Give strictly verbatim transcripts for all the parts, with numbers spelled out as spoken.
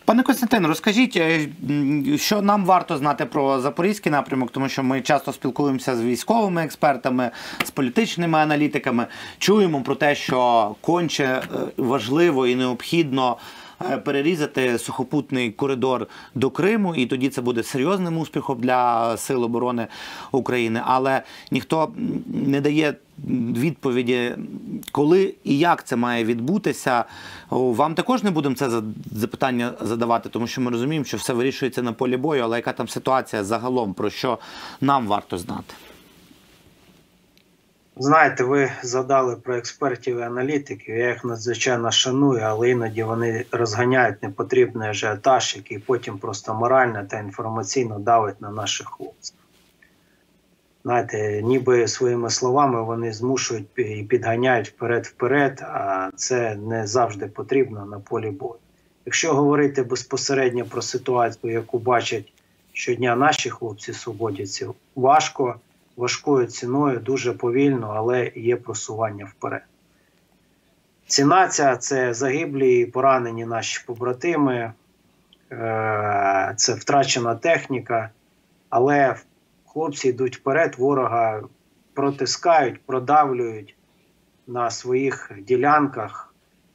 Пане Костянтине, розкажіть, що нам варто знати про Запорізький напрямок, тому що ми часто спілкуємося з військовими експертами, з політичними аналітиками, чуємо про те, що конче важливо і необхідно перерізати сухопутний коридор до Криму, і тоді це буде серйозним успіхом для Сил оборони України. Але ніхто не дає відповіді, коли і як це має відбутися. Вам також не будемо це запитання задавати, тому що ми розуміємо, що все вирішується на полі бою, але яка там ситуація загалом, про що нам варто знати? Знаєте, ви згадали про експертів і аналітиків, я їх надзвичайно шаную, але іноді вони розганяють непотрібний ажіотаж, який потім просто морально та інформаційно давить на наших хлопців. Знаєте, ніби своїми словами вони змушують і підганяють вперед-вперед, а це не завжди потрібно на полі бою. Якщо говорити безпосередньо про ситуацію, яку бачать щодня наші хлопці-свободівці, важко, важкою ціною, дуже повільно, але є просування вперед. Ціна ця – це загиблі і поранені наші побратими, це втрачена техніка, але хлопці йдуть вперед, ворога протискають, продавлюють на своїх ділянках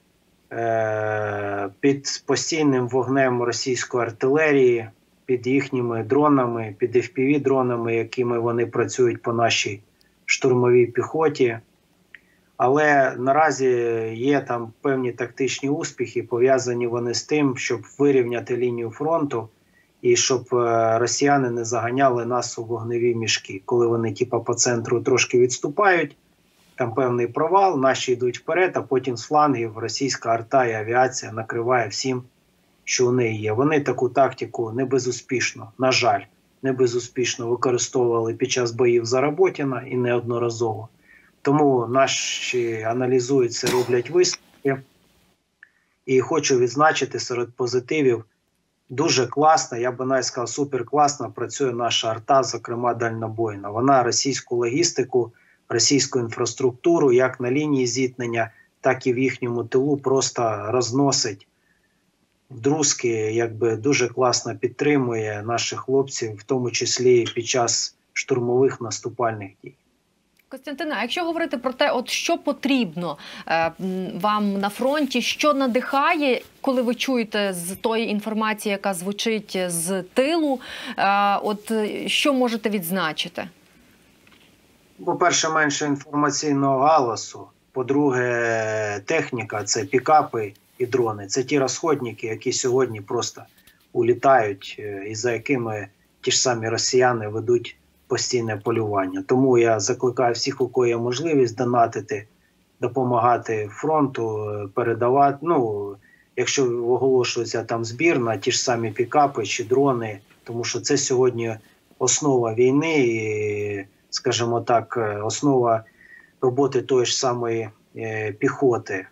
під постійним вогнем російської артилерії, під їхніми дронами, під еф пі ві-дронами, якими вони працюють по нашій штурмовій піхоті. Але наразі є там певні тактичні успіхи, пов'язані вони з тим, щоб вирівняти лінію фронту і щоб росіяни не заганяли нас у вогневі мішки. Коли вони типу, по центру трошки відступають, там певний провал, наші йдуть вперед, а потім з флангів російська арта і авіація накриває всім, що у неї є. Вони таку тактику не безуспішно, на жаль, не безуспішно використовували під час боїв за Роботіна і неодноразово. Тому наші аналізують це, роблять висновки. І хочу відзначити серед позитивів, дуже класно, я б навіть сказав, суперкласно працює наша арта, зокрема дальнобойна. Вона російську логістику, російську інфраструктуру, як на лінії зіткнення, так і в їхньому тилу просто розносить вдрузки, якби дуже класно підтримує наших хлопців, в тому числі під час штурмових наступальних дій. Костянтине, а якщо говорити про те, от що потрібно е, вам на фронті, що надихає, коли ви чуєте з тої інформації, яка звучить з тилу, е, от що можете відзначити? По-перше, менше інформаційного галасу. По-друге, техніка – це пікапи і дрони. Це ті розходники, які сьогодні просто улітають і за якими ті ж самі росіяни ведуть постійне полювання. Тому я закликаю всіх, у кого є можливість донатити, допомагати фронту, передавати. Ну, якщо оголошується там збір на ті ж самі пікапи чи дрони, тому що це сьогодні основа війни і, скажімо так, основа роботи тої ж самої е, піхоти.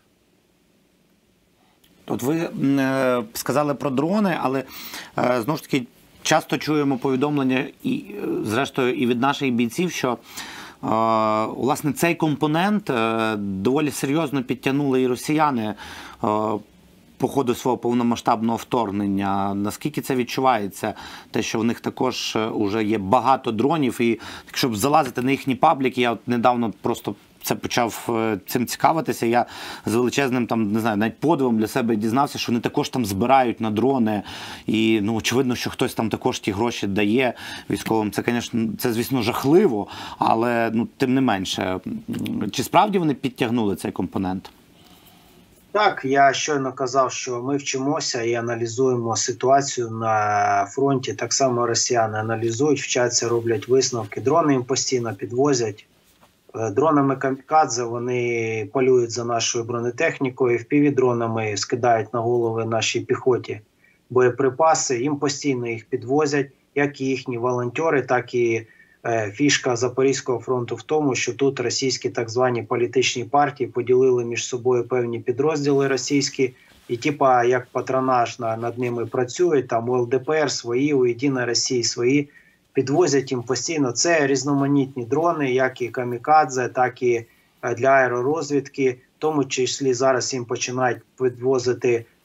От ви е, сказали про дрони, але е, знову ж таки часто чуємо повідомлення, і, зрештою, і від наших бійців, що е, власне цей компонент е, доволі серйозно підтягнули і росіяни е, по ходу свого повномасштабного вторгнення. Наскільки це відчувається? Те, що в них також вже є багато дронів, і якщо залазити на їхні пабліки, я от недавно просто це почав цим цікавитися. Я з величезним, там, не знаю, навіть подивом для себе дізнався, що вони також там збирають на дрони. І, ну, очевидно, що хтось там також ті гроші дає військовим. Це, звісно, це, звісно, жахливо, але, ну, тим не менше. Чи справді вони підтягнули цей компонент? Так, я щойно казав, що ми вчимося і аналізуємо ситуацію на фронті. Так само росіяни аналізують, вчаться, роблять висновки. Дрони їм постійно підвозять. Дронами камікадзе вони полюють за нашою бронетехнікою, еф пі ві-дронами скидають на голови нашій піхоті боєприпаси. Їм постійно їх підвозять, як і їхні волонтери, так і е, фішка Запорізького фронту в тому, що тут російські так звані політичні партії поділили між собою певні підрозділи російські, і типа як патронаж над ними працюють, там у ел де пе ер свої, у Єдиної Росії свої, підвозять їм постійно. Це різноманітні дрони, як і камікадзе, так і для аеророзвідки. В тому числі зараз їм починають підвозити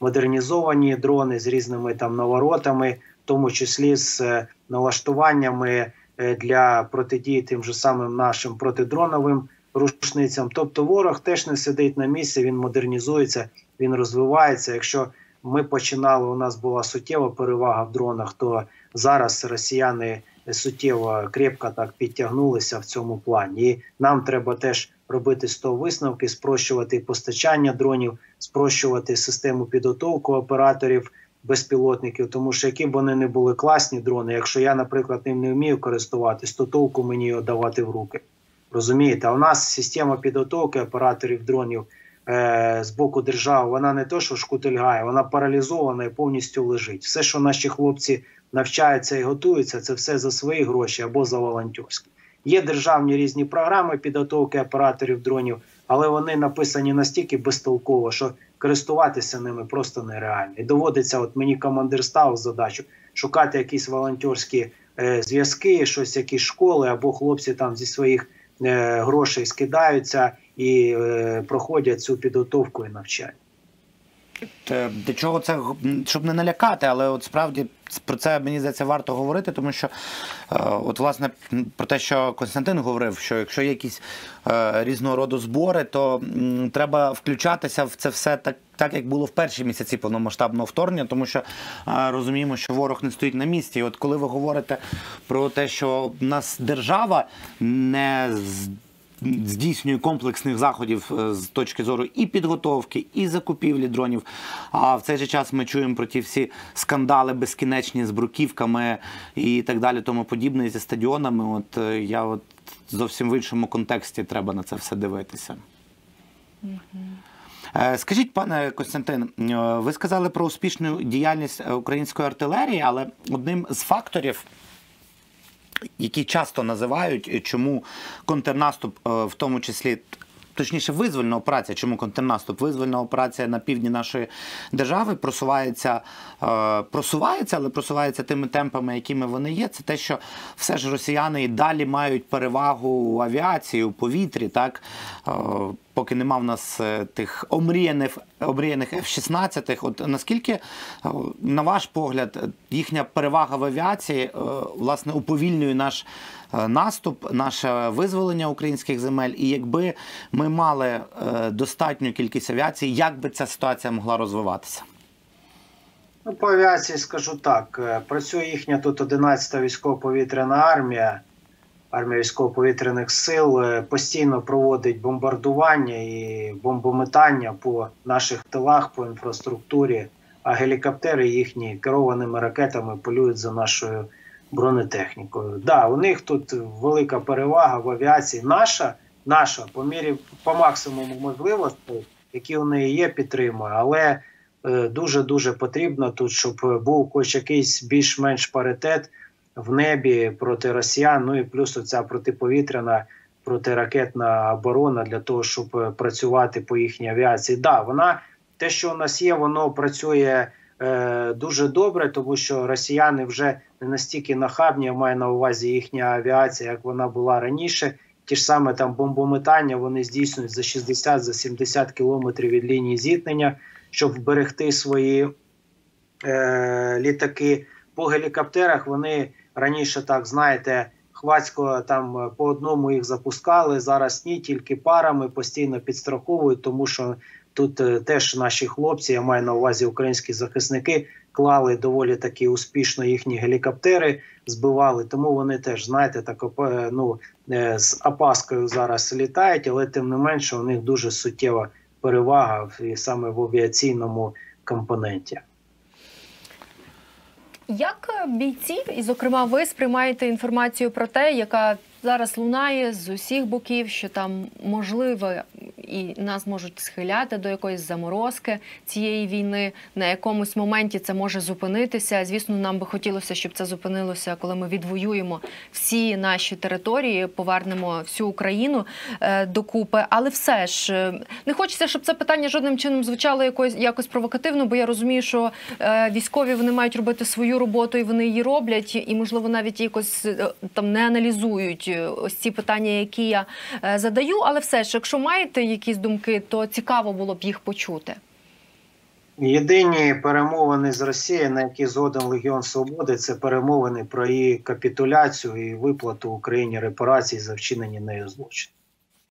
модернізовані дрони з різними там наворотами, в тому числі з налаштуваннями для протидії тим же самим нашим протидроновим рушницям. Тобто ворог теж не сидить на місці, він модернізується, він розвивається. Якщо ми починали, у нас була суттєва перевага в дронах, то зараз росіяни суттєво, крепко так підтягнулися в цьому плані. І нам треба теж робити з того висновки, спрощувати постачання дронів, спрощувати систему підготовки операторів безпілотників, тому що які б вони не були класні дрони, якщо я, наприклад, ним не вмію користуватись, то толку мені його давати в руки. Розумієте? А у нас система підготовки операторів дронів е, з боку держави, вона не то, що шкутильгає, вона паралізована і повністю лежить. Все, що наші хлопці навчаються і готуються, це все за свої гроші або за волонтерські. Є державні різні програми підготовки операторів дронів, але вони написані настільки безтолково, що користуватися ними просто нереально. І доводиться, от мені командир ставив задачу, шукати якісь волонтерські е, зв'язки, щось, якісь школи, або хлопці там зі своїх е, грошей скидаються і е, проходять цю підготовку і навчання. Для чого це, щоб не налякати, але от справді про це, мені здається, варто говорити, тому що, от власне, про те, що Костянтин говорив, що якщо є якісь е, різного роду збори, то м, треба включатися в це все так, так, як було в перші місяці повномасштабного вторгнення, тому що е, розуміємо, що ворог не стоїть на місці. І от коли ви говорите про те, що в нас держава не здійснює комплексних заходів з точки зору і підготовки, і закупівлі дронів. А в цей же час ми чуємо про ті всі скандали безкінечні з бруківками і так далі, тому подібне, зі стадіонами. От я от зовсім в іншому контексті треба на це все дивитися. Mm-hmm. Скажіть, пане Костянтин, ви сказали про успішну діяльність української артилерії, але одним з факторів, які часто називають, чому контрнаступ, в тому числі, точніше, визвольна операція, чому контрнаступ, визвольна операція на півдні нашої держави просувається, просувається, але просувається тими темпами, якими вони є, це те, що все ж росіяни і далі мають перевагу у авіації, у повітрі, так, поки нема в нас тих омріяних, омріяних еф шістнадцять. От наскільки, на ваш погляд, їхня перевага в авіації, власне, уповільнює наш наступ, наше визволення українських земель, і якби ми мали достатню кількість авіації, як би ця ситуація могла розвиватися? Ну, по авіації скажу так. Працює їхня тут одинадцята військово-повітряна армія, армія військово-повітряних сил, постійно проводить бомбардування і бомбометання по наших тилах, по інфраструктурі, а гелікоптери їхні керованими ракетами полюють за нашою бронетехнікою. Так, да, у них тут велика перевага в авіації. Наша, наша по мірі, по максимуму можливостей, які у неї є, підтримує, але дуже-дуже е, потрібно тут, щоб був хоч якийсь більш-менш паритет в небі проти росіян, ну і плюс оця протиповітряна, протиракетна оборона для того, щоб працювати по їхній авіації. Так, да, вона, те, що у нас є, воно працює е, дуже добре, тому що росіяни вже не настільки нахабні, я маю на увазі їхня авіація, як вона була раніше. Ті ж саме там бомбометання вони здійснюють за шістдесят, за сімдесят кілометрів від лінії зіткнення, щоб вберегти свої е, літаки. По гелікоптерах вони раніше, так, знаєте, хвацько там по одному їх запускали, зараз ні, тільки парами постійно підстраховують, тому що тут е, теж наші хлопці, я маю на увазі українські захисники, клали доволі таки успішно їхні гелікоптери, збивали, тому вони теж, знаєте, так, ну, е, з опаскою зараз літають, але тим не менше у них дуже суттєва перевага в, саме в авіаційному компоненті. Як бійці, і зокрема ви, сприймаєте інформацію про те, яка зараз лунає з усіх боків, що там можливо і нас можуть схиляти до якоїсь заморозки цієї війни, на якомусь моменті це може зупинитися. Звісно, нам би хотілося, щоб це зупинилося, коли ми відвоюємо всі наші території, повернемо всю Україну е, докупи. Але все ж, не хочеться, щоб це питання жодним чином звучало якось, якось провокативно, бо я розумію, що е, військові, вони мають робити свою роботу, і вони її роблять, і, можливо, навіть якось е, там не аналізують ось ці питання, які я е, задаю. Але все ж, якщо маєте якісь думки, то цікаво було б їх почути. Єдині перемовини з Росією, на які згоден Легіон Свободи, це перемовини про її капітуляцію і виплату Україні репарацій за вчинені нею злочини.